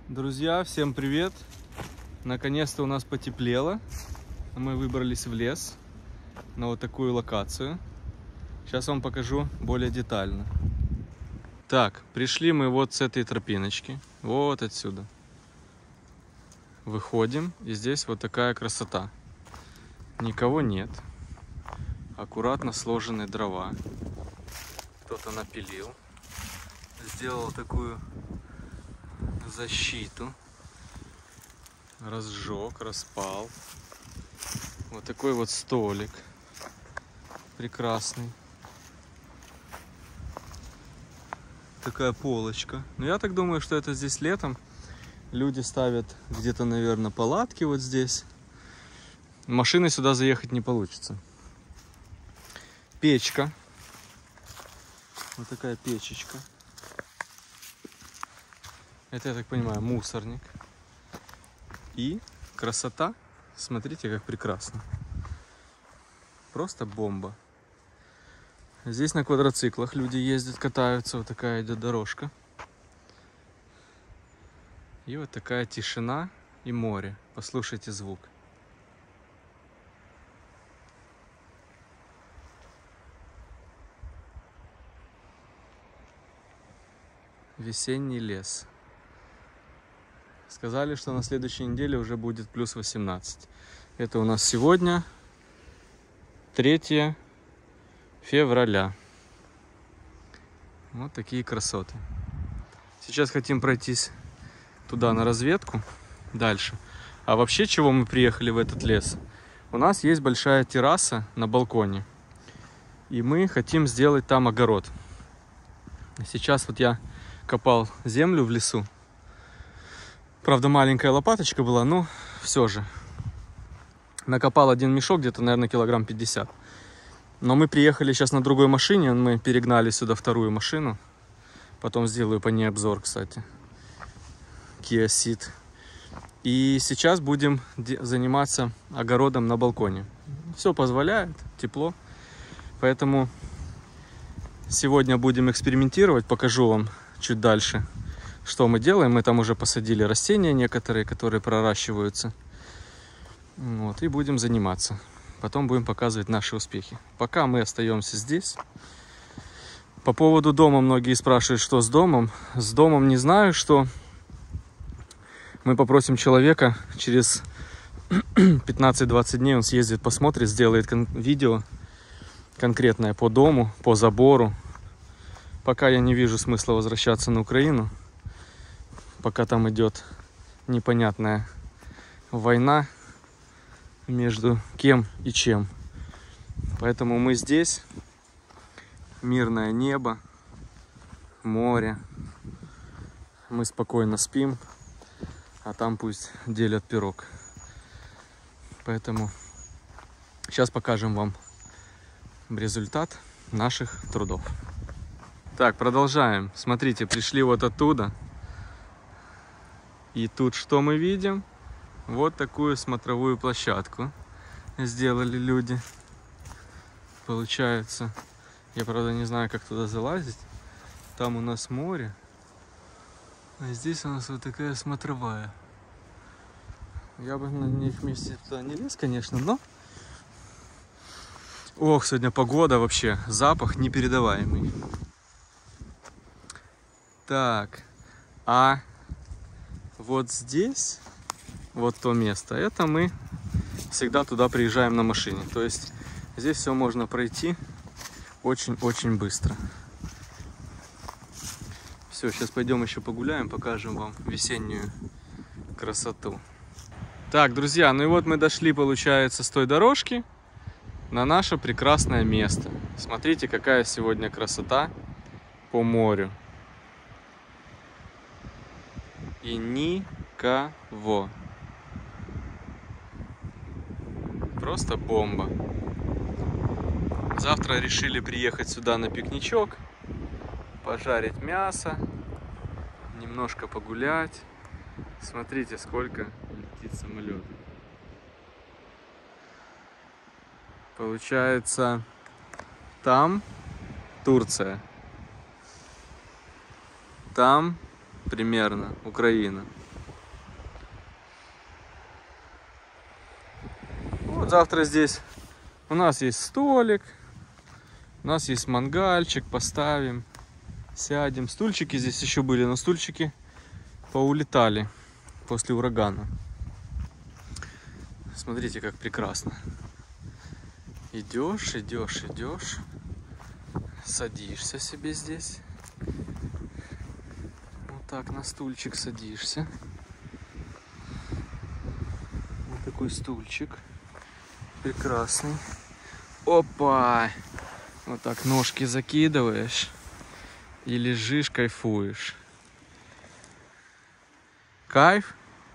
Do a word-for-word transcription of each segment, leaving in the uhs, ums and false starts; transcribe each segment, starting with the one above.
Друзья, всем привет! Наконец-то у нас потеплело. Мы выбрались в лес на вот такую локацию. Сейчас вам покажу более детально. Так, пришли мы вот с этой тропиночки. Вот отсюда. Выходим, и здесь вот такая красота. Никого нет. Аккуратно сложены дрова. Кто-то напилил. Сделал такую защиту. Разжег, распал. Вот такой вот столик. Прекрасный. Такая полочка. Но я так думаю, что это здесь летом. Люди ставят где-то, наверное, палатки вот здесь. Машины сюда заехать не получится. Печка. Вот такая печечка. Это, я так понимаю, мусорник. И красота. Смотрите, как прекрасно. Просто бомба. Здесь на квадроциклах люди ездят, катаются. Вот такая идет дорожка. И вот такая тишина и море. Послушайте звук. Весенний лес. Сказали, что на следующей неделе уже будет плюс восемнадцать. Это у нас сегодня третье февраля. Вот такие красоты. Сейчас хотим пройтись туда на разведку дальше. А вообще, чего мы приехали в этот лес? У нас есть большая терраса на балконе. И мы хотим сделать там огород. Сейчас вот я копал землю в лесу. Правда, маленькая лопаточка была, но все же. Накопал один мешок, где-то, наверное, килограмм пятьдесят. Но мы приехали сейчас на другой машине. Мы перегнали сюда вторую машину. Потом сделаю по ней обзор, кстати. Kia Ceed. И сейчас будем заниматься огородом на балконе. Все позволяет, тепло. Поэтому сегодня будем экспериментировать. Покажу вам чуть дальше, что мы делаем. Мы там уже посадили растения некоторые, которые проращиваются. Вот, и будем заниматься. Потом будем показывать наши успехи. Пока мы остаемся здесь. По поводу дома многие спрашивают, что с домом. С домом не знаю, что. Мы попросим человека, через пятнадцать-двадцать дней он съездит, посмотрит, сделает кон- видео конкретное по дому, по забору. Пока я не вижу смысла возвращаться на Украину. Пока там идет непонятная война между кем и чем. Поэтому мы здесь. Мирное небо, море. Мы спокойно спим, а там пусть делят пирог. Поэтому сейчас покажем вам результат наших трудов. Так, продолжаем. Смотрите, пришли вот оттуда. И тут что мы видим? Вот такую смотровую площадку сделали люди. Получается, я, правда, не знаю, как туда залазить. Там у нас море. А здесь у нас вот такая смотровая. Я бы на них вместе туда не лез, конечно, но... Ох, сегодня погода вообще. Запах непередаваемый. Так. А вот здесь, вот то место, это мы всегда туда приезжаем на машине. То есть здесь все можно пройти очень-очень быстро. Все, сейчас пойдем еще погуляем, покажем вам весеннюю красоту. Так, друзья, ну и вот мы дошли, получается, с той дорожки на наше прекрасное место. Смотрите, какая сегодня красота по морю. И никого. Просто бомба. Завтра решили приехать сюда на пикничок, пожарить мясо, немножко погулять. Смотрите, сколько летит самолет. Получается, там Турция, там примерно Украина. Вот завтра здесь у нас есть столик, у нас есть мангальчик, поставим, сядем. Стульчики здесь еще были, но стульчики поулетали после урагана. Смотрите, как прекрасно. Идешь, идешь, идешь, садишься себе здесь. Вот так на стульчик садишься. Вот такой стульчик. Прекрасный. Опа! Вот так ножки закидываешь и лежишь, кайфуешь. Кайф.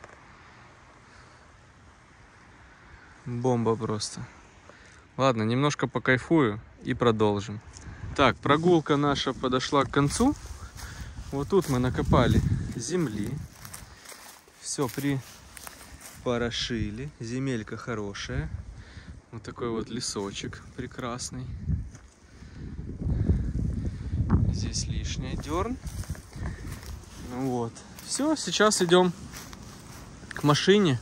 Бомба просто. Ладно, немножко покайфую и продолжим. Так, прогулка наша подошла к концу. Вот тут мы накопали земли. Все припорошили. Земелька хорошая. Вот такой вот лесочек прекрасный. Здесь лишний дерн. Ну вот. Все, сейчас идем к машине.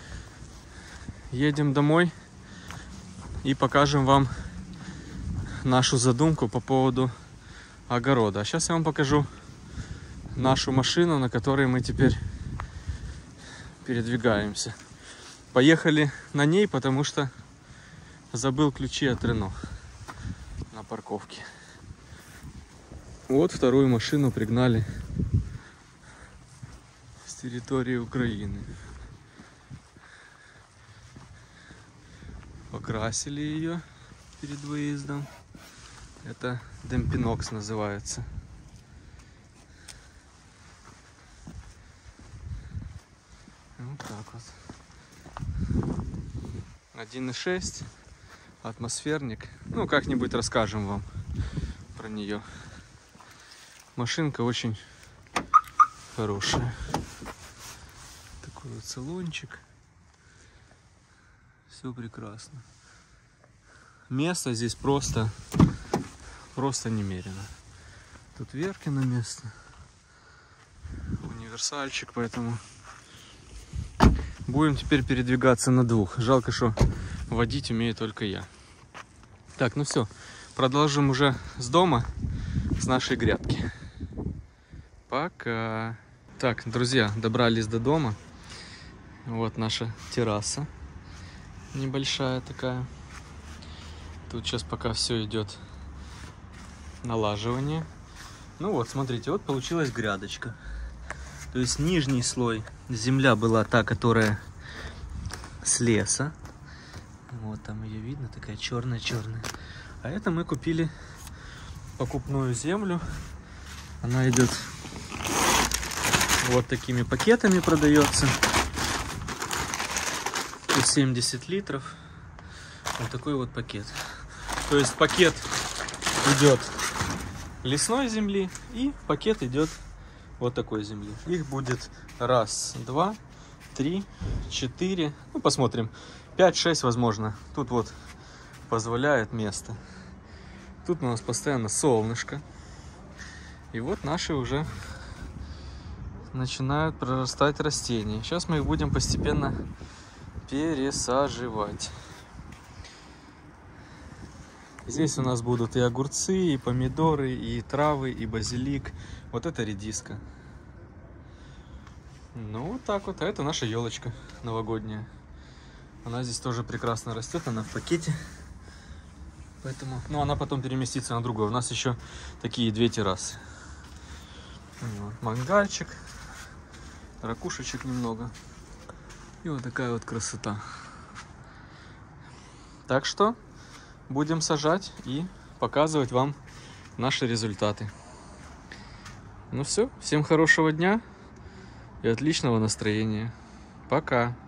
Едем домой и покажем вам нашу задумку по поводу огорода. А сейчас я вам покажу нашу машину, на которой мы теперь передвигаемся. Поехали на ней, потому что забыл ключи от Рено на парковке. Вот вторую машину пригнали с территории Украины. Покрасили ее перед выездом. Это Демпинокс называется. Вот так вот. один и шесть. Атмосферник. Ну, как-нибудь расскажем вам про нее. Машинка очень хорошая. Такой вот салончик. Все прекрасно. Место здесь просто, просто немерено. Тут Веркино место. Универсальчик, поэтому будем теперь передвигаться на двух. Жалко, что водить умею только я. Так, ну все. Продолжим уже с дома, с нашей грядки. Пока. Так, друзья, добрались до дома. Вот наша терраса. Небольшая такая. Тут сейчас пока все идет налаживание. Ну вот, смотрите, вот получилась грядочка. То есть нижний слой земля была та, которая с леса. Вот там ее видно, такая черная-черная. А это мы купили покупную землю. Она идет вот такими пакетами, продается. семьдесят литров. Вот такой вот пакет. То есть пакет идет лесной земли и пакет идет вот такой земли. Их будет раз, два, три, четыре. Ну, посмотрим. пять-шесть возможно. Тут вот позволяет место. Тут у нас постоянно солнышко. И вот наши уже начинают прорастать растения. Сейчас мы их будем постепенно пересаживать. Здесь у нас будут и огурцы, и помидоры, и травы, и базилик. Вот это редиска. Ну, вот так вот. А это наша елочка новогодняя. Она здесь тоже прекрасно растет. Она в пакете. Поэтому, ну, она потом переместится на другое. У нас еще такие две террасы. Вот, мангальчик. Ракушечек немного. И вот такая вот красота. Так что будем сажать и показывать вам наши результаты. Ну все, всем хорошего дня и отличного настроения. Пока!